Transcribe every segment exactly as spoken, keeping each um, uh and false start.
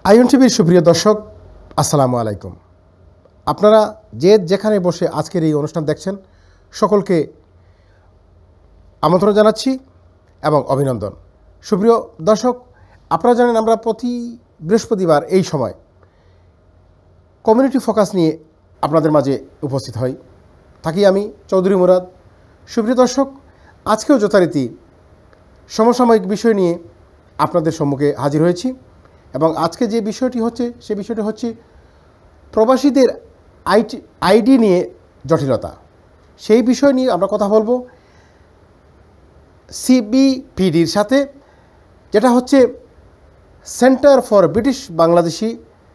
In টিভির সুপ্রিয় দর্শক, আসসালামু আলাইকুম। আপনারা যে যেখানে বসে আজকের এই অনুষ্ঠান দেখছেন সকলকে আমন্ত্রণ জানাচ্ছি এবং অভিনন্দন। সুপ্রিয় দর্শক, আপনারা জানেন আমরা প্রতি বৃহস্পতিবার এই সময় কমিউনিটি ফোকাস নিয়ে আপনাদের মাঝে উপস্থিত হই থাকি আমি চৌধুরী মুরাদ। সুপ্রিয় দর্শক, আজকেও যথারীতি সমসাময়িক বিষয় নিয়ে আপনাদের সম্মুখে হাজির হয়েছি এবং আজকে যে বিষয়টি হচ্ছে সে বিষয়টি হচ্ছে প্রবাসীদের আইটি আইডি নিয়ে জটিলতা। সেই বিষয় নিয়ে আমরা কথা বলবো সিবিপিডির সাথে, যেটা হচ্ছে centre for British Bangladeshi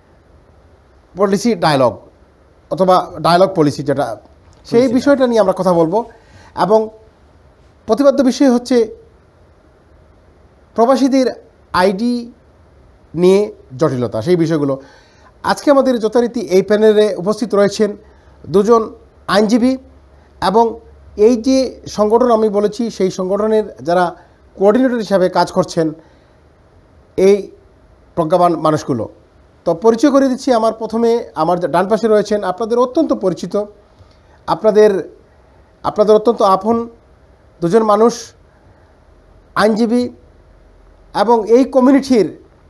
policy dialogue অথবা ডায়ালগ পলিসি, যেটা সেই বিষয়টা নিয়ে আমরা কথা বলবো। এবং প্রতিপাদ্য বিষয় হচ্ছে প্রবাসীদের আইডি নিয়ে জটিলতা, সেই বিষয়গুলো। আজকে আমাদের যথারীতি এই প্যানেলে উপস্থিত রয়েছেন দুজন আইনজীবী এবং এই যে সংগঠন আমি বলেছি সেই সংগঠনের যারা কোঅর্ডিনেটর হিসাবে কাজ করছেন এই প্রজ্ঞাবান মানুষগুলো। তো পরিচয় করে দিচ্ছি। আমার প্রথমে আমার ডান পাশে রয়েছেন আপনাদের অত্যন্ত পরিচিত, আপনাদের আপনাদের অত্যন্ত আপন দুজন মানুষ, আইনজীবী এবং এই কমিউনিটির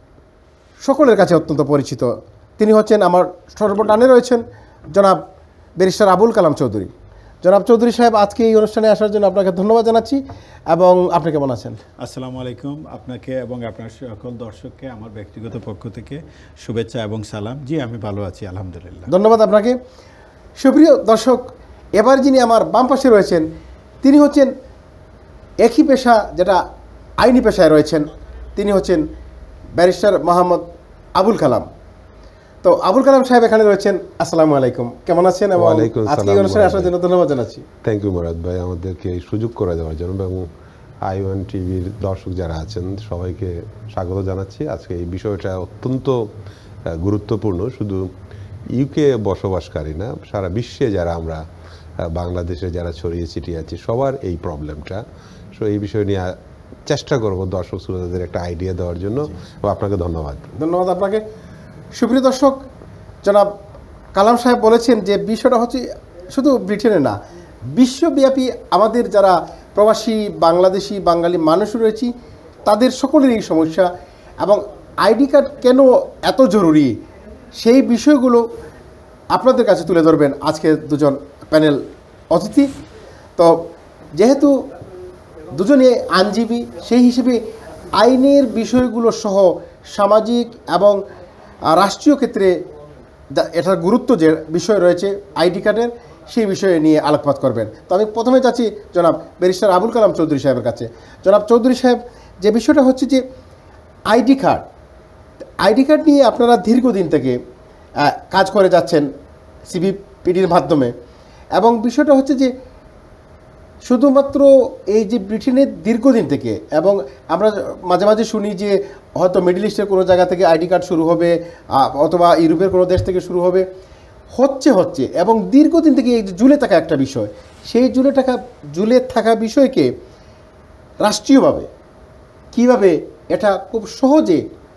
সকলের কাছে অত্যন্ত পরিচিত। তিনি হচ্ছেন আমার সর্বডানে রয়েছেন জনাব ব্যারিস্টার আবুল কালাম চৌধুরী। জনাব চৌধুরী সাহেব, আজকে এই অনুষ্ঠানে আসার জন্য আপনাকে ধন্যবাদ জানাচ্ছি। এবং আপনি কেমন আছেন? আসসালামু আলাইকুম। আপনাকে এবং আপনার সকল দর্শককে আমার ব্যক্তিগত পক্ষ থেকে শুভেচ্ছা এবং সালাম। জি, আমি ভালো আছি, আলহামদুলিল্লাহ। ধন্যবাদ আপনাকে। সুপ্রিয় দর্শক, এবার যিনি আমার বাম পাশে রয়েছেন তিনি হচ্ছেন একই পেশা, যেটা আইনি পেশায় রয়েছেন, তিনি হচ্ছেন ব্যারিস্টার মোহাম্মদ আবুল কালাম। তো আবুল কালাম সাহেব এখানে রয়েছেন। আসসালামু আলাইকুম, কেমন আছেন? এবং আজকে এই অনুষ্ঠানে আসার জন্য ধন্যবাদ জানাচ্ছি। থ্যাংক ইউ মুরাদ ভাই, আমাদেরকে এই সুযোগ করে দেওয়ার জন্য এবং আইওয়ান টিভির দর্শক যারা আছেন সবাইকে স্বাগত জানাচ্ছি। আজকে এই বিষয়টা অত্যন্ত গুরুত্বপূর্ণ, শুধু ইউকে বসবাসকারী না, সারা বিশ্বে যারা আমরা বাংলাদেশে যারা ছড়িয়ে ছিটিয়ে আছি সবার এই প্রবলেমটা। সো এই বিষয় নিয়ে চেষ্টা করবো দর্শক শ্রোতাদের একটা আইডিয়া দেওয়ার জন্য। আপনাকে ধন্যবাদ। ধন্যবাদ আপনাকে। সুপ্রিয় দর্শক, জনাব কালাম সাহেব বলেছেন যে বিষয়টা হচ্ছে শুধু ব্রিটেনে না, বিশ্বব্যাপী আমাদের যারা প্রবাসী বাংলাদেশি বাঙালি মানুষ রয়েছি তাদের সকলেরই এই সমস্যা। এবং আইডি কার্ড কেন এত জরুরি সেই বিষয়গুলো আপনাদের কাছে তুলে ধরবেন আজকে দুজন প্যানেল অতিথি। তো যেহেতু দুজনে আইনজীবী, সেই হিসেবে আইনের বিষয়গুলো সহ সামাজিক এবং রাষ্ট্রীয় ক্ষেত্রে এটার গুরুত্ব যে বিষয় রয়েছে আইডি কার্ডের, সেই বিষয়ে নিয়ে আলোকপাত করবেন। তো আমি প্রথমে যাচ্ছি জনাব ব্যারিস্টার আবুল কালাম চৌধুরী সাহেবের কাছে। জনাব চৌধুরী সাহেব, যে বিষয়টা হচ্ছে যে আইডি কার্ড আইডি কার্ড নিয়ে আপনারা দীর্ঘদিন থেকে কাজ করে যাচ্ছেন সিবিপিডির মাধ্যমে, এবং বিষয়টা হচ্ছে যে শুধুমাত্র এই যে ব্রিটেনের দীর্ঘদিন থেকে, এবং আমরা মাঝে মাঝে শুনি যে হয়তো মিডল ইস্টের কোনো জায়গা থেকে আইডি কার্ড শুরু হবে অথবা ইউরোপের কোনো দেশ থেকে শুরু হবে, হচ্ছে হচ্ছে এবং দীর্ঘদিন থেকে এই যে ঝুলে থাকা একটা বিষয়, সেই ঝুলে থাকা ঝুলে থাকা বিষয়কে রাষ্ট্রীয়ভাবে কিভাবে এটা খুব সহজে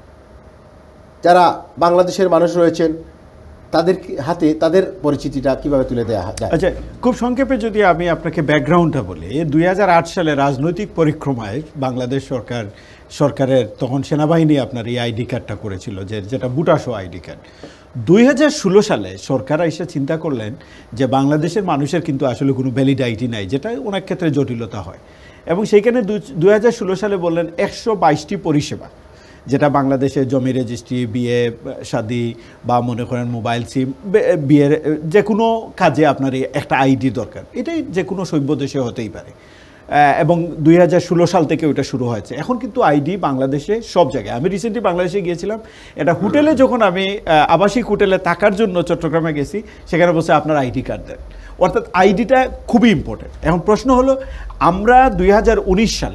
যারা বাংলাদেশের মানুষ রয়েছেন তাদের হাতে তাদের পরিচিতিটা কিভাবে তুলে দেওয়া যায়? আচ্ছা, খুব সংক্ষেপে যদি আমি আপনাকে ব্যাকগ্রাউন্ডটা বলি, দুই হাজার আট সালে রাজনৈতিক পরিক্রমায় বাংলাদেশ সরকার সরকারের তখন সেনাবাহিনী আপনার এই আইডি কার্ডটা করেছিল, যে যেটা বুটাসো আইডি কার্ড। দুই হাজার ষোলো সালে সরকার এসে চিন্তা করলেন যে বাংলাদেশের মানুষের কিন্তু আসলে কোনো ভ্যালিড আইডি নাই, যেটা অনেক ক্ষেত্রে জটিলতা হয়, এবং সেইখানে দুই হাজার ষোলো সালে বললেন একশো বাইশটি পরিষেবা, যেটা বাংলাদেশে জমি রেজিস্ট্রি, বিয়ে শাদি বা মনে করেন মোবাইল সিম, বিয়ের যে কোনো কাজে আপনার একটা আইডি দরকার। এটাই যে কোনো সভ্য দেশে হতেই পারে, এবং দুই হাজার ষোলো সাল থেকে ওইটা শুরু হয়েছে। এখন কিন্তু আইডি বাংলাদেশে সব জায়গায়। আমি রিসেন্টলি বাংলাদেশে গিয়েছিলাম, এটা হোটেলে যখন আমি আবাসিক হোটেলে থাকার জন্য চট্টগ্রামে গেছি, সেখানে বসে আপনার আইডি কার্ড দেন, অর্থাৎ আইডিটা খুবই ইম্পর্টেন্ট। এখন প্রশ্ন হলো, আমরা দুই হাজার উনিশ সালে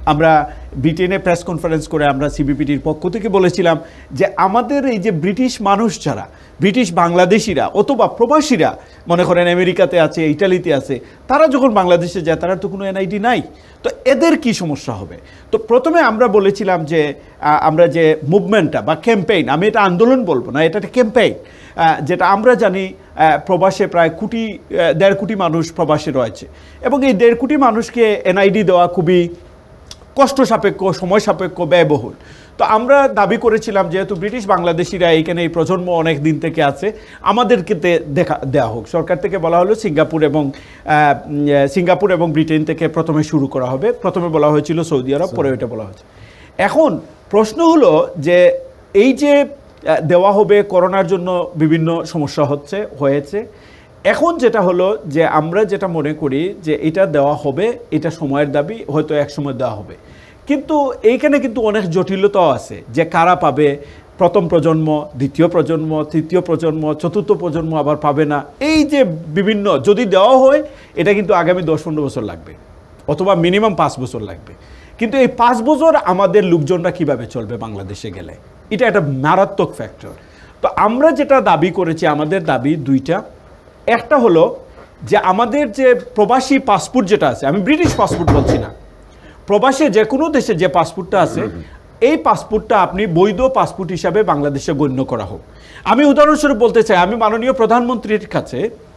আমরা ব্রিটেনে প্রেস কনফারেন্স করে আমরা সিবিপিটির পক্ষ থেকে বলেছিলাম যে আমাদের এই যে ব্রিটিশ মানুষ যারা, ব্রিটিশ বাংলাদেশিরা অথবা প্রবাসীরা, মনে করেন আমেরিকাতে আছে, ইটালিতে আছে, তারা যখন বাংলাদেশে যায় তারা তো কোনো এনআইডি নাই, তো এদের কি সমস্যা হবে? তো প্রথমে আমরা বলেছিলাম যে আমরা যে মুভমেন্টটা বা ক্যাম্পেইন, আমি এটা আন্দোলন বলবো না, এটা একটা ক্যাম্পেইন, যেটা আমরা জানি প্রবাসে প্রায় কোটি দেড় কোটি মানুষ প্রবাসে রয়েছে, এবং এই দেড় কোটি মানুষকে এনআইডি দেওয়া খুবই কষ্ট সাপেক্ষ, সময় সাপেক্ষ, ব্যয়বহুল। তো আমরা দাবি করেছিলাম যেহেতু ব্রিটিশ বাংলাদেশিরা এইখানে এই প্রজন্ম অনেক দিন থেকে আছে, আমাদেরকে দেখা দেওয়া হোক। সরকার থেকে বলা হলো সিঙ্গাপুর এবং সিঙ্গাপুর এবং ব্রিটেন থেকে প্রথমে শুরু করা হবে। প্রথমে বলা হয়েছিল সৌদি আরব, পরে ওইটা বলা হয়েছে। এখন প্রশ্ন হলো যে এই যে দেওয়া হবে, করোনার জন্য বিভিন্ন সমস্যা হচ্ছে হয়েছে, এখন যেটা হলো যে আমরা যেটা মনে করি যে এটা দেওয়া হবে, এটা সময়ের দাবি, হয়তো এক সময় দেওয়া হবে, কিন্তু এইখানে কিন্তু অনেক জটিলতাও আছে যে কারা পাবে, প্রথম প্রজন্ম, দ্বিতীয় প্রজন্ম, তৃতীয় প্রজন্ম, চতুর্থ প্রজন্ম আবার পাবে না, এই যে বিভিন্ন, যদি দেওয়া হয় এটা কিন্তু আগামী দশ পনেরো বছর লাগবে, অথবা মিনিমাম পাঁচ বছর লাগবে। কিন্তু এই পাঁচ বছর আমাদের লোকজনরা কিভাবে চলবে বাংলাদেশে গেলে, এটা একটা মারাত্মক ফ্যাক্টর। তো আমরা যেটা দাবি করেছি, আমাদের দাবি দুইটা। একটা হলো যে আমাদের যে প্রবাসী পাসপোর্ট যেটা আছে, আমি ব্রিটিশ পাসপোর্ট বলছি না, প্রবাসী যে কোনো দেশে যে পাসপোর্টটা আছে, এই পাসপোর্টটা আপনি বৈধ পাসপোর্ট হিসাবে বাংলাদেশে গণ্য করা হোক। আমি উদাহরণস্বরূপ বলতে চাই, আমি মাননীয় প্রধানমন্ত্রীর কাছে,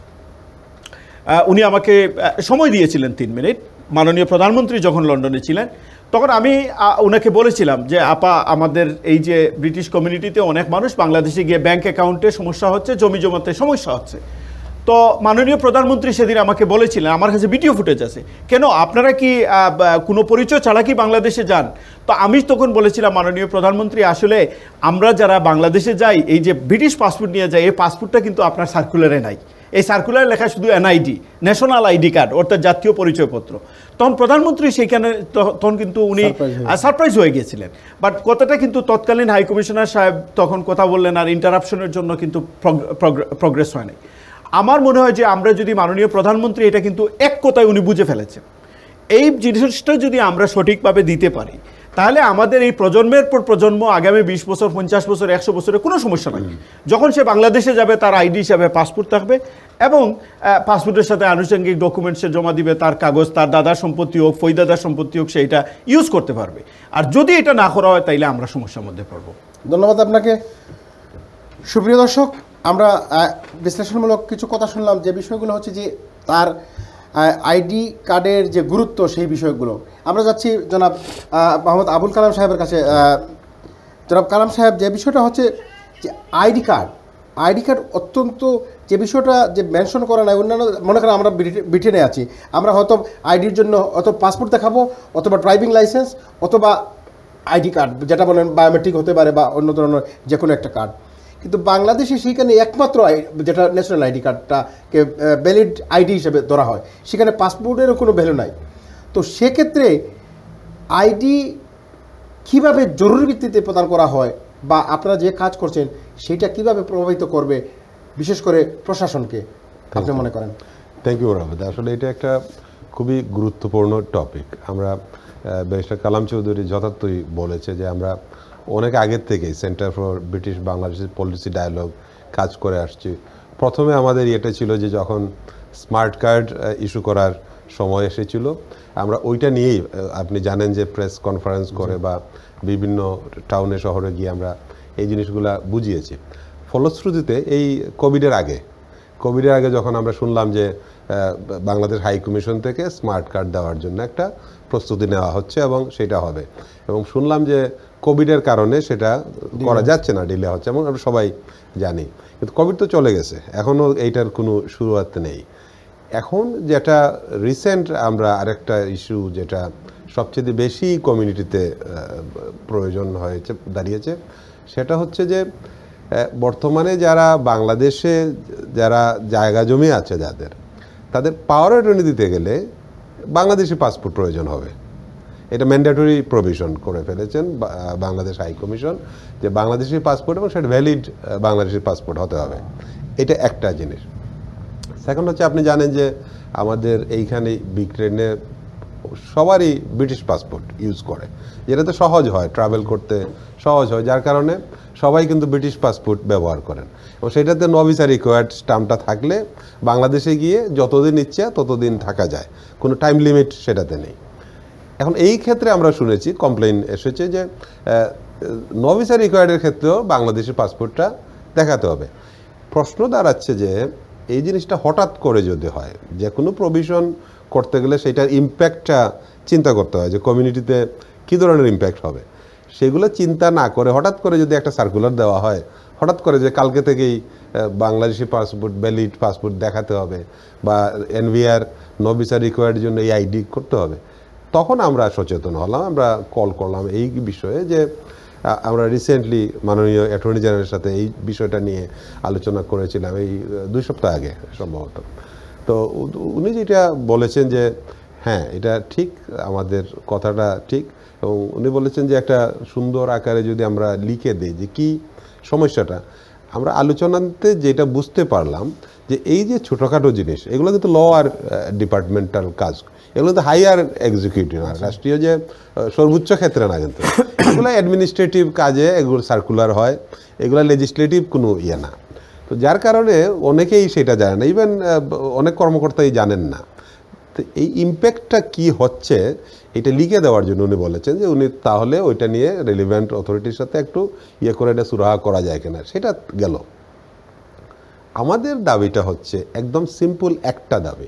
উনি আমাকে সময় দিয়েছিলেন তিন মিনিট, মাননীয় প্রধানমন্ত্রী যখন লন্ডনে ছিলেন, তখন আমি ওনাকে বলেছিলাম যে আপা, আমাদের এই যে ব্রিটিশ কমিউনিটিতে অনেক মানুষ বাংলাদেশে গিয়ে ব্যাংক অ্যাকাউন্টে সমস্যা হচ্ছে, জমি জমাতে সমস্যা হচ্ছে। তো মাননীয় প্রধানমন্ত্রী সেদিন আমাকে বলেছিলেন, আমার কাছে ভিডিও ফুটেজ আছে, কেন আপনারা কি কোনো পরিচয় ছাড়া কি বাংলাদেশে যান? তো আমি তখন বলেছিলাম, মাননীয় প্রধানমন্ত্রী, আসলে আমরা যারা বাংলাদেশে যাই, এই যে ব্রিটিশ পাসপোর্ট নিয়ে যাই, এই পাসপোর্টটা কিন্তু আপনার সার্কুলারে নাই। এই সার্কুলার লেখা শুধু এনআইডি, ন্যাশনাল আইডি কার্ড, অর্থাৎ জাতীয় পরিচয়পত্র। তখন প্রধানমন্ত্রী সেইখানে তখন কিন্তু উনি সারপ্রাইজ হয়ে গিয়েছিলেন। বাট কথাটা কিন্তু তৎকালীন হাই কমিশনার সাহেব তখন কথা বললেন, আর ইন্টারাপশনের জন্য কিন্তু প্রগ্রেস হয় নাই। আমার মনে হয় যে আমরা যদি মাননীয় প্রধানমন্ত্রী, এটা কিন্তু এক কথায় উনি বুঝে ফেলেছেন, এই জিনিসটা যদি আমরা সঠিকভাবে দিতে পারি, তাহলে আমাদের এই প্রজন্মের পর প্রজন্ম আগামী বিশ বছর, পঞ্চাশ বছর, একশো বছরে কোনো সমস্যা নেই। যখন সে বাংলাদেশে যাবে, তার আইডি হিসাবে পাসপোর্ট থাকবে, এবং পাসপোর্টের সাথে আনুষঙ্গিক ডকুমেন্টস সে জমা দিবে, তার কাগজ, তার দাদার সম্পত্তি হোক, ফই দাদার সম্পত্তি হোক, সেইটা ইউজ করতে পারবে। আর যদি এটা না করা হয়, তাইলে আমরা সমস্যার মধ্যে পড়ব। ধন্যবাদ আপনাকে। সুপ্রিয় দর্শক, আমরা বিশ্লেষণমূলক কিছু কথা শুনলাম, যে বিষয়গুলো হচ্ছে যে তার আইডি কার্ডের যে গুরুত্ব, সেই বিষয়গুলো। আমরা যাচ্ছি জনাব মোহাম্মদ আবুল কালাম সাহেবের কাছে। জনাব কালাম সাহেব, যে বিষয়টা হচ্ছে যে আইডি কার্ড, আইডি কার্ড অত্যন্ত, যে বিষয়টা যে মেনশন করা নাই, অন্যান্য, মনে করেন আমরা ব্রিটেনে আছি, আমরা হয়তো আইডির জন্য অথবা পাসপোর্ট দেখাবো, অথবা ড্রাইভিং লাইসেন্স, অথবা আইডি কার্ড, যেটা বলেন বায়োমেট্রিক হতে পারে, বা অন্য ধরনের যে কোনো একটা কার্ড। কিন্তু বাংলাদেশে সেইখানে একমাত্র যেটা ন্যাশনাল আইডি কার্ডটাকে ভ্যালিড আইডি হিসেবে ধরা হয়, সেখানে পাসপোর্টেরও কোনো ভ্যালু নাই। তো সেক্ষেত্রে আইডি কীভাবে জরুরি ভিত্তিতে প্রদান করা হয়, বা আপনারা যে কাজ করছেন সেইটা কিভাবে প্রভাবিত করবে, বিশেষ করে প্রশাসনকে, আপনি মনে করেন? Thank you Rabed. আসলে এটা একটা খুবই গুরুত্বপূর্ণ টপিক। আমরা ব্যারিস্টার কালাম চৌধুরী যথার্থই বলেছে যে আমরা অনেক আগের থেকেই centre for British Bangladesh policy dialogue কাজ করে আসছি। প্রথমে আমাদের এটা ছিল যে যখন স্মার্ট কার্ড ইস্যু করার সময় এসেছিল, আমরা ওইটা নিয়েই, আপনি জানেন যে প্রেস কনফারেন্স করে বা বিভিন্ন টাউনে শহরে গিয়ে আমরা এই জিনিসগুলা বুঝিয়েছি। ফলশ্রুতিতে এই কোভিডের আগে কোভিডের আগে যখন আমরা শুনলাম যে বাংলাদেশ হাই কমিশন থেকে স্মার্ট কার্ড দেওয়ার জন্য একটা প্রস্তুতি নেওয়া হচ্ছে এবং সেটা হবে, এবং শুনলাম যে কোভিডের কারণে সেটা করা যাচ্ছে না, ডিলে হচ্ছে, এবং আমরা সবাই জানি। কিন্তু কোভিড তো চলে গেছে, এখনও এইটার কোনো শুরুয়াত নেই। এখন যেটা রিসেন্ট আমরা আরেকটা ইস্যু, যেটা সবচেয়ে বেশি কমিউনিটিতে প্রয়োজন হয়েছে দাঁড়িয়েছে, সেটা হচ্ছে যে বর্তমানে যারা বাংলাদেশে যারা জায়গা জমি আছে, যাদের তাদের পাওয়ার অ্যাটর্নি দিতে গেলে বাংলাদেশি পাসপোর্ট প্রয়োজন হবে। এটা ম্যান্ডেটরি প্রভিশন করে ফেলেছেন বাংলাদেশ হাই কমিশন, যে বাংলাদেশি পাসপোর্ট এবং সেটা ভ্যালিড বাংলাদেশি পাসপোর্ট হতে হবে। এটা একটা জিনিস। সেকেন্ড হচ্ছে, আপনি জানেন যে আমাদের এইখানে বিগ ট্রেনে সবারই ব্রিটিশ পাসপোর্ট ইউজ করে, যেটাতে সহজ হয়, ট্রাভেল করতে সহজ হয়, যার কারণে সবাই কিন্তু ব্রিটিশ পাসপোর্ট ব্যবহার করেন। এবং সেটাতে নো ভিসা রিকোয়ার্ড স্টাম্পটা থাকলে বাংলাদেশে গিয়ে যতদিন ইচ্ছে ততদিন থাকা যায়, কোনো টাইম লিমিট সেটাতে নেই। এখন এই ক্ষেত্রে আমরা শুনেছি কমপ্লেইন এসেছে যে নো ভিসা রিকোয়ার্ডের ক্ষেত্রেও বাংলাদেশি পাসপোর্টটা দেখাতে হবে। প্রশ্ন দাঁড়াচ্ছে যে এই জিনিসটা হঠাৎ করে যদি হয়, যে কোনো প্রভিশন করতে গেলে সেটার ইম্প্যাক্টটা চিন্তা করতে হয়, যে কমিউনিটিতে কী ধরনের ইম্প্যাক্ট হবে, সেগুলো চিন্তা না করে হঠাৎ করে যদি একটা সার্কুলার দেওয়া হয়, হঠাৎ করে যে কালকে থেকেই বাংলাদেশি পাসপোর্ট ভ্যালিড পাসপোর্ট দেখাতে হবে বা এনভিআর নো ভিসা রিকোয়ার্ডের জন্য এই আইডি করতে হবে, তখন আমরা সচেতন হলাম, আমরা কল করলাম এই বিষয়ে। যে আমরা রিসেন্টলি মাননীয় অ্যাটর্নি জেনারেলের সাথে এই বিষয়টা নিয়ে আলোচনা করেছিলাম এই দুই সপ্তাহ আগে সম্ভবত। তো উনি যেটা বলেছেন যে হ্যাঁ এটা ঠিক, আমাদের কথাটা ঠিক, এবং উনি বলেছেন যে একটা সুন্দর আকারে যদি আমরা লিখে দিই যে কি সমস্যাটা, আমরা আলোচনাতে যেটা বুঝতে পারলাম যে এই যে ছোটোখাটো জিনিস, এগুলো কিন্তু লোয়ার ডিপার্টমেন্টাল কাজ, এগুলো তো হাইয়ার এক্সিকিউটিভ না, রাষ্ট্রীয় যে সর্বোচ্চ ক্ষেত্রে না, কিন্তু এগুলো অ্যাডমিনিস্ট্রেটিভ কাজে এগুলো সার্কুলার হয়, এগুলো লেজিসলেটিভ কোনো ইয়ে না। তো যার কারণে অনেকেই সেটা জানে না, ইভেন অনেক কর্মকর্তাই জানেন না। তো এই ইম্প্যাক্টটা কি হচ্ছে এটা লিখে দেওয়ার জন্য উনি বলেছেন যে উনি তাহলে ওইটা নিয়ে রেলিভেন্ট অথরিটির সাথে একটু ইয়ে করে এটা সুরাহা করা যায় কিনা, সেটা গেল। আমাদের দাবিটা হচ্ছে একদম সিম্পল একটা দাবি,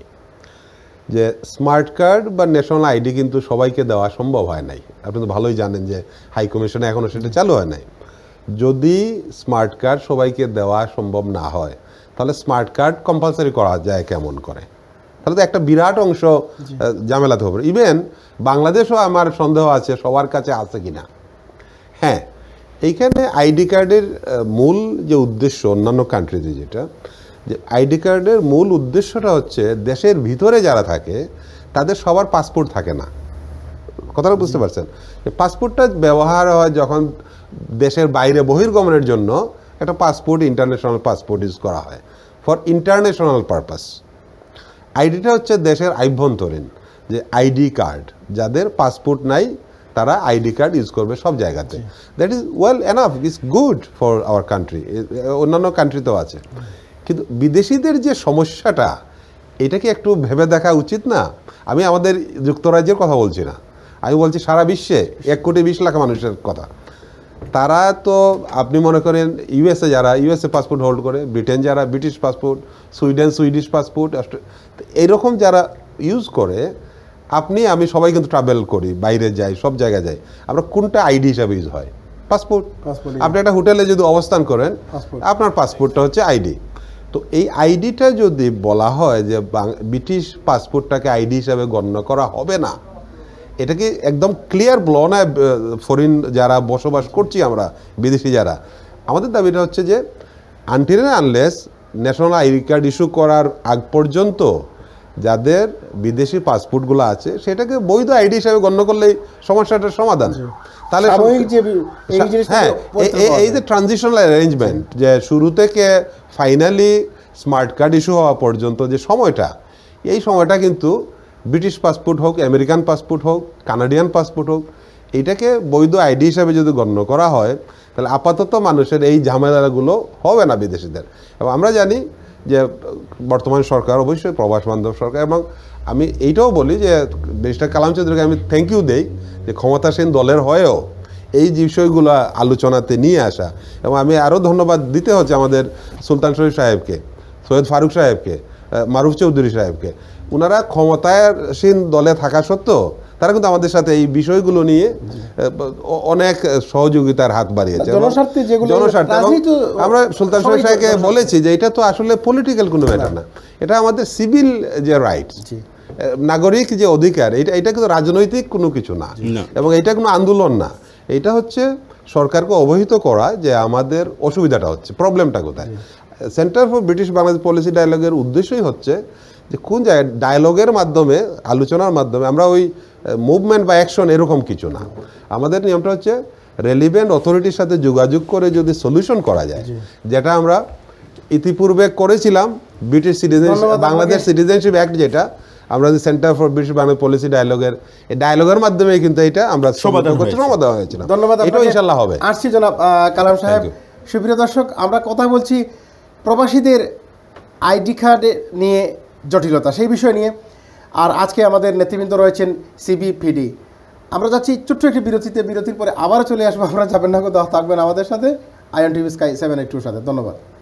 যে স্মার্ট কার্ড বা ন্যাশনাল আইডি কিন্তু সবাইকে দেওয়া সম্ভব হয় নাই। আপনি তো ভালোই জানেন যে হাই কমিশনে এখনও সেটা চালু হয় নাই। যদি স্মার্ট কার্ড সবাইকে দেওয়া সম্ভব না হয়, তাহলে স্মার্ট কার্ড কম্পালসারি করা যায় কেমন করে? তাহলে তো একটা বিরাট অংশ ঝামেলাতে হবে। ইভেন বাংলাদেশও আমার সন্দেহ আছে সবার কাছে আছে কিনা। হ্যাঁ, এইখানে আইডি কার্ডের মূল যে উদ্দেশ্য অন্যান্য কান্ট্রিতে যেটা, যে আইডি কার্ডের মূল উদ্দেশ্যটা হচ্ছে দেশের ভিতরে যারা থাকে তাদের সবার পাসপোর্ট থাকে না। কথাটা বুঝতে পারছেন? পাসপোর্টটা ব্যবহার হয় যখন দেশের বাইরে বহির্গমনের জন্য একটা পাসপোর্ট, ইন্টারন্যাশনাল পাসপোর্ট ইউজ করা হয় ফর ইন্টারন্যাশনাল পারপাস। আইডিটা হচ্ছে দেশের আভ্যন্তরীণ যে আইডি কার্ড, যাদের পাসপোর্ট নাই তারা আইডি কার্ড ইউজ করবে সব জায়গাতে। That is well enough, is good for our country, অন্যান্য কান্ট্রিতেও আছে। কিন্তু বিদেশিদের যে সমস্যাটা, এটা কি একটু ভেবে দেখা উচিত না? আমি আমাদের যুক্তরাজ্যের কথা বলছি না, আমি বলছি সারা বিশ্বে এক কোটি বিশ লাখ মানুষের কথা। তারা তো আপনি মনে করেন ইউএসএ যারা ইউএসএ পাসপোর্ট হোল্ড করে, ব্রিটেন যারা British passport, Sweden Swedish passport, এইরকম যারা ইউজ করে, আপনি আমি সবাই কিন্তু ট্রাভেল করি, বাইরে যাই, সব জায়গায় যাই, আমরা কোনটা আইডি হিসাবে ইউজ হয়? পাসপোর্ট। আপনি একটা হোটেলে যদি অবস্থান করেন, আপনার পাসপোর্টটা হচ্ছে আইডি। তো এই আইডিটা যদি বলা হয় যে ব্রিটিশ পাসপোর্টটাকে আইডি হিসাবে গণ্য করা হবে না, এটা কি একদম ক্লিয়ার ব্ল না ফরেন যারা বসবাস করছি আমরা, বিদেশি যারা? আমাদের দাবিটা হচ্ছে যে until and unless national ID card issue করার আগ পর্যন্ত যাদের বিদেশি পাসপোর্টগুলো আছে সেটাকে বৈধ আইডি হিসাবে গণ্য করলেই সমস্যাটার সমাধান। তাহলে হ্যাঁ, এই যে ট্রানজিশনাল অ্যারেঞ্জমেন্ট, যে শুরু থেকে ফাইনালি স্মার্ট কার্ড ইস্যু হওয়া পর্যন্ত যে সময়টা, এই সময়টা কিন্তু ব্রিটিশ পাসপোর্ট হোক, আমেরিকান পাসপোর্ট হোক, কানাডিয়ান পাসপোর্ট হোক, এইটাকে বৈধ আইডি হিসাবে যদি গণ্য করা হয়, তাহলে আপাতত মানুষের এই ঝামেলাগুলো হবে না বিদেশিদের। এবং আমরা জানি যে বর্তমান সরকার অবশ্যই প্রবাস বান্ধব সরকার, এবং আমি এইটাও বলি যে ব্যারিস্টার কালাম চৌধুরীকে আমি থ্যাংক ইউ দেই যে ক্ষমতাসীন দলের হয়েও এই বিষয়গুলো আলোচনাতে নিয়ে আসা। এবং আমি আরও ধন্যবাদ দিতে হচ্ছে আমাদের সুলতান শরীফ সাহেবকে, সৈয়দ ফারুক সাহেবকে, মারুফ চৌধুরী সাহেবকে। ওনারা ক্ষমতাসীন দলে থাকা সত্ত্বেও তারা কিন্তু আমাদের সাথে এই বিষয়গুলো নিয়ে অনেক সহযোগিতার হাত বাড়িয়েছে জনস্বার্থে। আমরা সুলতান শরীফ সাহেবকে বলেছি যে এটা তো আসলে পলিটিক্যাল কোনো ম্যাটার না, এটা আমাদের সিভিল যে রাইট, নাগরিক যে অধিকার, এটা এটা কিন্তু রাজনৈতিক কোনো কিছু না, এবং এটা কোনো আন্দোলন না। এটা হচ্ছে সরকারকে অবহিত করা যে আমাদের অসুবিধাটা হচ্ছে, প্রবলেমটা কোথায়। Centre for British Bangladesh policy ডায়ালগের উদ্দেশ্যই হচ্ছে যে কোন জায়গায় ডায়ালগের মাধ্যমে, আলোচনার মাধ্যমে, আমরা ওই মুভমেন্ট বা অ্যাকশন এরকম কিছু না। আমাদের নিয়মটা হচ্ছে রেলিভেন্ট অথরিটির সাথে যোগাযোগ করে যদি সলিউশন করা যায়, যেটা আমরা ইতিপূর্বে করেছিলাম British citizen Bangladesh citizenship act, যেটা আমরা যে centre for British Bangla policy ডায়ালগের এই ডায়ালগের মাধ্যমে কিন্তু এটা আমরা সমাধান করতে হয়েছে। সমাধান হয়েছিল। ধন্যবাদ এটাও আপনাকে। ইনশাআল্লাহ হবে। আসছি জনাব আহ, কালাম সাহেব। Thank you. সুপ্রিয় দর্শক, আমরা কথা বলছি প্রবাসীদের আইডি কার্ড নিয়ে জটিলতা, সেই বিষয় নিয়ে। আর আজকে আমাদের নেতৃবৃন্দ রয়েছেন সিবিপিডি। আমরা যাচ্ছি ছোট্ট একটি বিরতিতে, বিরতির পরে আবারও চলে আসবো। আমরা যাবেন না, কোথাও থাকবেন আমাদের সাথে IN TV sky seven eight টুর সাথে। ধন্যবাদ।